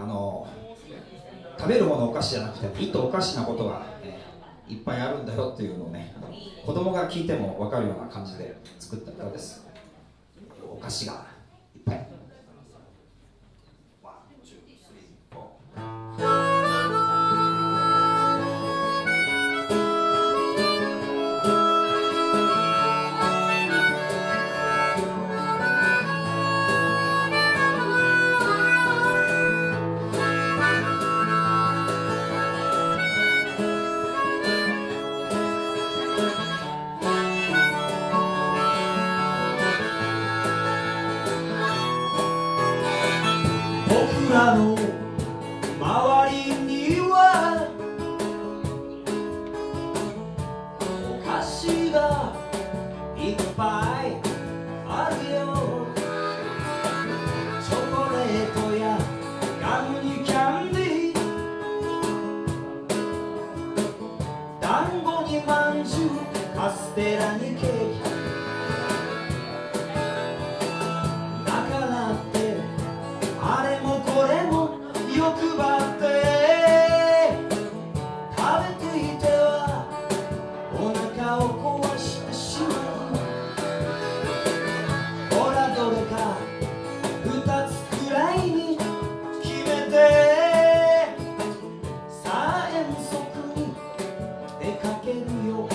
食べるものお菓子じゃなくて、いとおかしなことが、いっぱいあるんだよっていうのをね、子供が聞いても分かるような感じで作った歌です。お菓子がいっぱい。 僕らの周りにはお菓子がいっぱいあるよ。チョコレートやガムにキャンディー、団子にまんじゅう、カステラにケーキ。だからってあれもこれも欲張って食べていてはお腹を壊してしまう。ほらどれか2つくらいに決めて、さあ遠足に出かけるよ。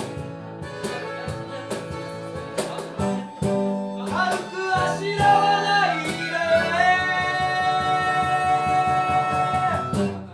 軽くあしらわないで。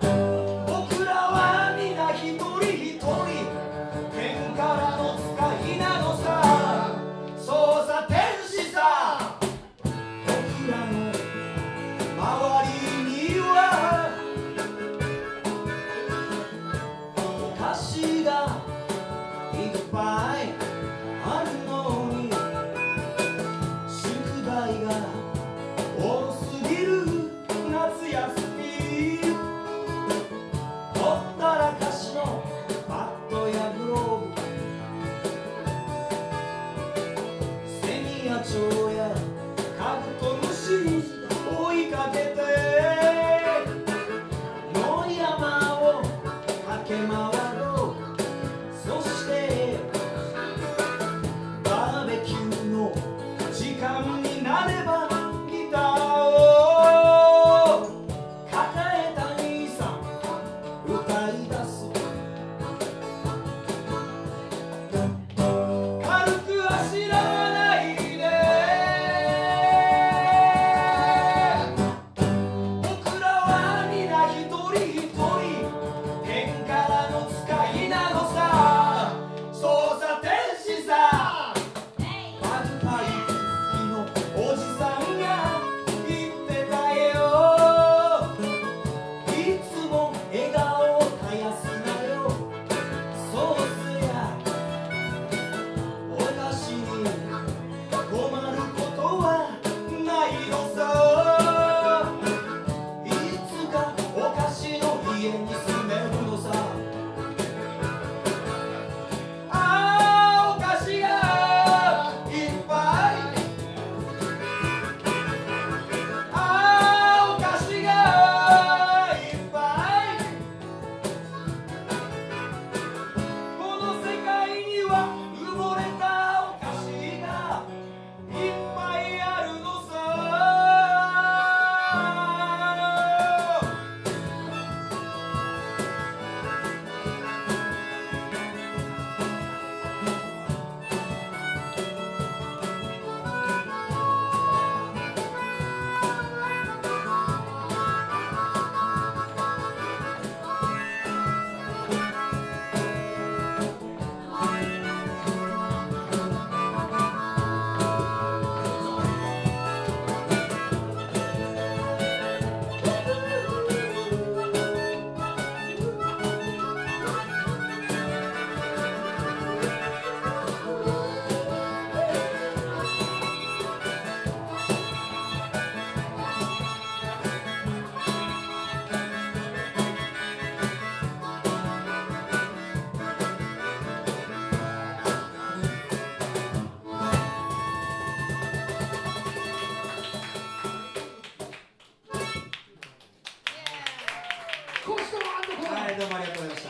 コスト&コーラ。 はい、どうもありがとうございました。